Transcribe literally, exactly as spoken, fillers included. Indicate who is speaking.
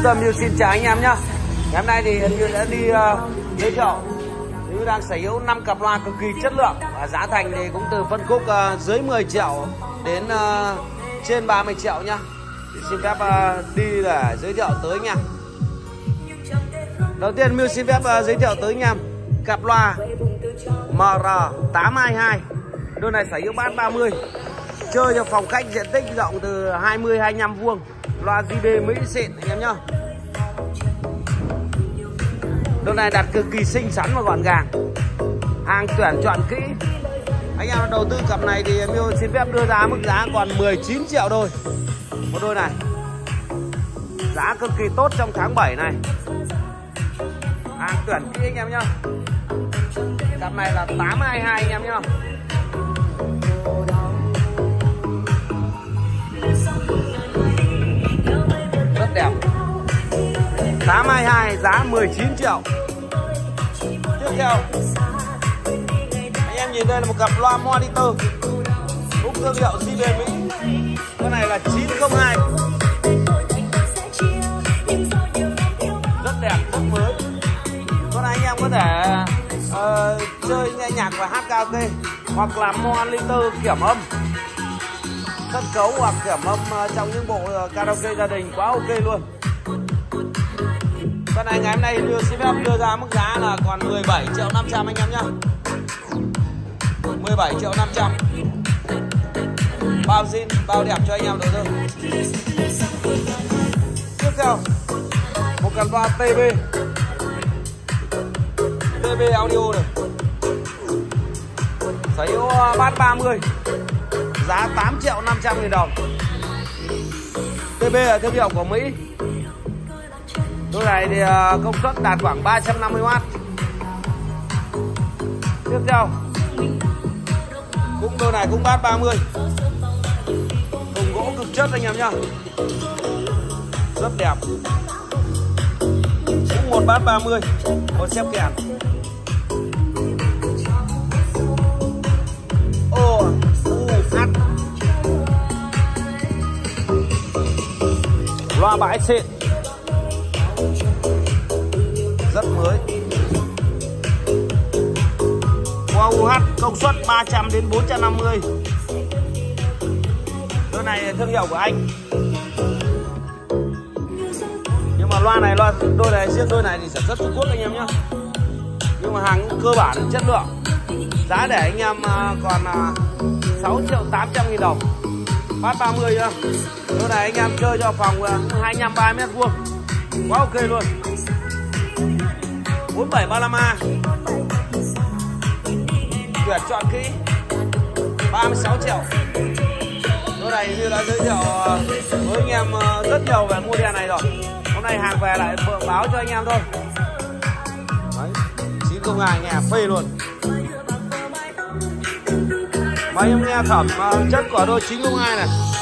Speaker 1: Tâm Như xin chào anh em nhé. Ngày hôm nay thì Như đã đi uh, giới thiệu. Như đang sở hữu năm cặp loa cực kỳ chất lượng và giá thành thì cũng từ phân khúc uh, dưới mười triệu đến uh, trên ba mươi triệu nhá. Thì xin phép uh, đi để giới thiệu tới nha. Đầu tiên Như xin phép uh, giới thiệu tới anh em cặp loa M R tám hai hai. Đôi này sở hữu bát ba mươi, chơi cho phòng khách diện tích rộng từ hai mươi đến hai mươi lăm vuông. Loa gi bê Mỹ xịn anh em nhá. Đôi này đặt cực kỳ xinh xắn và gọn gàng, hàng tuyển chọn kỹ. Anh em đầu tư cặp này thì Miu xin phép đưa ra mức giá còn mười chín triệu thôi một đôi này. Giá cực kỳ tốt trong tháng bảy này, hàng tuyển kỹ anh em nhá. Cặp này là tám hai hai anh em nhá. Rất đẹp. Tám hai hai giá mười chín triệu. Tiếp theo anh em nhìn đây là một cặp loa monitor cũng thương hiệu gi bê Mỹ. Con này là chín không hai. Rất đẹp, rất mới. Con này anh em có thể uh, chơi nghe nhạc và hát karaoke, hoặc là monitor kiểm âm sân khấu, hoặc kiểm âm trong những bộ karaoke gia đình, quá ok luôn. Con này ngày hôm nay đưa xin phép đưa ra mức giá là còn mười bảy triệu năm trăm anh em nhá. mười bảy triệu năm trăm. Bao zin, bao đẹp cho anh em đầu tư. Tiếp theo một cặp loa tê bê. tê bê audio này. Sở hữu bát ba mươi. Giá tám triệu năm trăm nghìn đồng. tê bê là thương hiệu của Mỹ. Đôi này thì công suất đạt khoảng ba trăm năm mươi oát. Tiếp theo cũng đôi này cũng bát ba mươi, thùng gỗ cực chất anh em nhá, rất đẹp. Cũng một bát ba mươi, một xếp kèn. Ô u hát. Loa bãi xịn, rất mới. Qua u hát công suất ba trăm đến bốn trăm năm mươi. Đôi này thương hiệu của Anh. Nhưng mà loa này, loa đôi này riêng đôi này thì sản xuất Trung Quốc anh em nhé. Nhưng mà hàng cơ bản chất lượng. Giá để anh em còn sáu triệu tám trăm nghìn đồng. Bát ba mươi nhá. Đôi này anh em chơi cho phòng hai mươi lăm ba mươi mét vuông, quá ok luôn. Bốn bảy ba lăm A, tuyển chọn kỹ, ba mươi sáu triệu. Đôi này như đã giới thiệu với anh em rất nhiều về model này rồi. Hôm nay hàng về lại báo cho anh em thôi. Đấy, chín không hai nghe phê luôn. Mà em nghe thẩm chất của đôi chín không hai này.